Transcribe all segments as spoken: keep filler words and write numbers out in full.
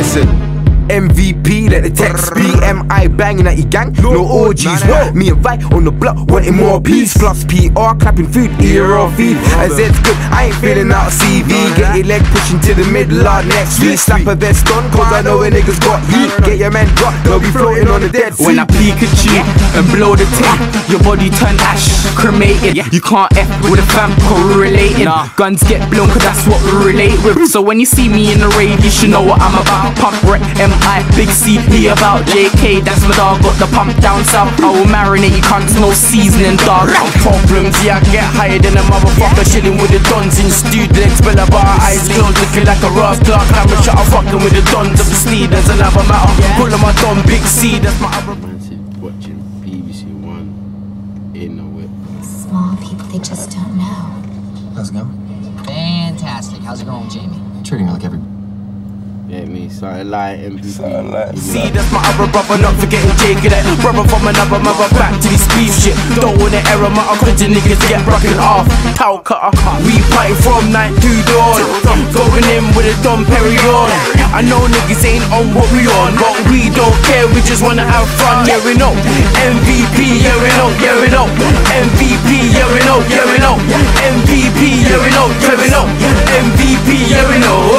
listen. M V P, let the text be. M I banging at your gang, no orgies. What? Me and Vi on the block, wanting more peace. Plus P R, clapping food, ear or feed. And Zed's good, I ain't feeling out of C V. Get your leg pushing to the middle of next week. Slap a vest on, cause I know a nigga's got heat. Get your man dropped, they'll be floating on the dead sea. When I Pikachu and blow the tape, your body turn ash, cremated. You can't F with a fam correlating. Guns get blown, cause that's what we relate with. So when you see me in the raid, you should know what I'm about. Pump rep, M I, Big C, he about J K, that's my dog, got the pump down south. I will marinate you cunts, no seasoning dog. Problems, yeah, I get higher than a motherfucker. Chilling with the dons in the studio, legs spell a bar, eyes closed, looking like a Ross Clark. Camera shot, I'm fucking with the dons of the sneed, there's another matter. Pull on my don, Big C, that's my other. Watching B B C One in the whip. Small people, they just don't know. How's it going? Fantastic. How's it going, Jamie? Treating her like every... Yeah, me, something like M V P. See, that's my other brother, not forgetting Jake that brother from another mother, back to this beef shit. Don't wanna error my cause the niggas get rocking off. Cow cutter, we fighting from night to dawn. Going in with a Dom Perignon. I know niggas ain't on what we on, but we don't care, we just wanna have fun. Yeah, we know M V P, yeah we know, yeah we know M V P, yeah we know, yeah we know M V P, yeah we know, yeah we know M V P, yeah we know.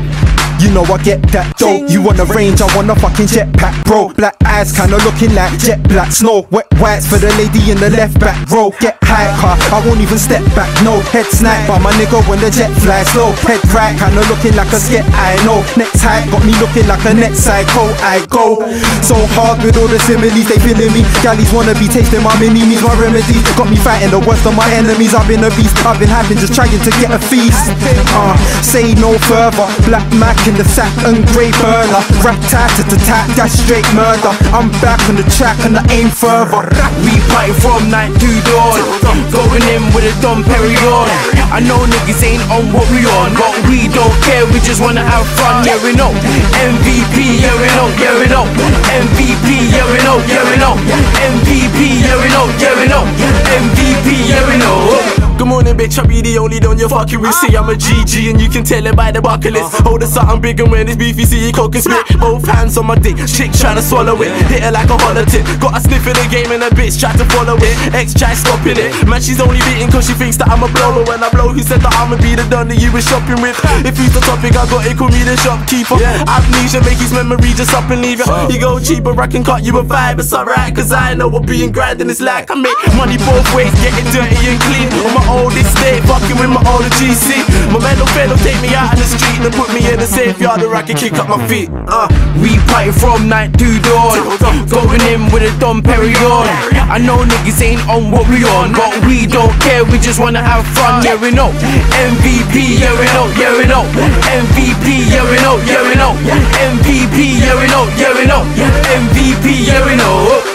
You know I get that dough. You want a range, I want a fucking jetpack, bro. Black eyes kinda looking like jet black snow. Wet whites for the lady in the left back row. Get high car, I won't even step back, no. Head snap by my nigga when the jet flies slow. Head right, kinda looking like a sket, I know. Next height got me looking like a net psycho. I go so hard with all the similes, they feeling me. Gallies wanna be tasting my mini-me's, my remedies. Got me fighting the worst of my enemies. I've been a beast, I've been having just trying to get a feast. Uh, say no further, Black Mac in the sack and grey burner. Rap tat to tat, that's straight murder. I'm back on the track and I aim further. We fighting from night to dawn. Going in with a Dom Perignon. I know niggas ain't on what we on, but we don't care, we just wanna have fun. Yeah we know M V P, yeah we know, yeah we know M V P, yeah we know, yeah we know M V P, yeah we know, yeah we know M V P, yeah we know. Good morning, bitch, I be the only don you're fucking with. See, I'm a G G and you can tell it by the bucket list. Hold us something big and when it's beefy, see you cock and spit. Both hands on my dick, chick trying to swallow it. Hit her like a hollow tip. Got a sniff in the game and a bitch tried to follow it. Ex try stopping it. Man, she's only beating cause she thinks that I'm a blower. When I blow, who said that I'ma be the don that you was shopping with? If he's the topic, I got it, call me the shopkeeper. Amnesia, make his memory just up and leave you. You go cheaper, I can cut you a vibe, it's alright. Cause I know what being grinding is like. I make money both ways, getting dirty and clean. On my oldest day, fucking with my older G C. My mental fellow take me out in the street and put me in the safe yard where I can kick up my feet. uh. We fighting from night to dawn. Going in with a Dom Perignon. I know niggas ain't on what we on, but we don't care, we just wanna have fun. Yeah we know M V P, yeah we know, yeah we know M V P, yeah we know, yeah we know M V P, yeah we know, yeah we know M V P, yeah we know.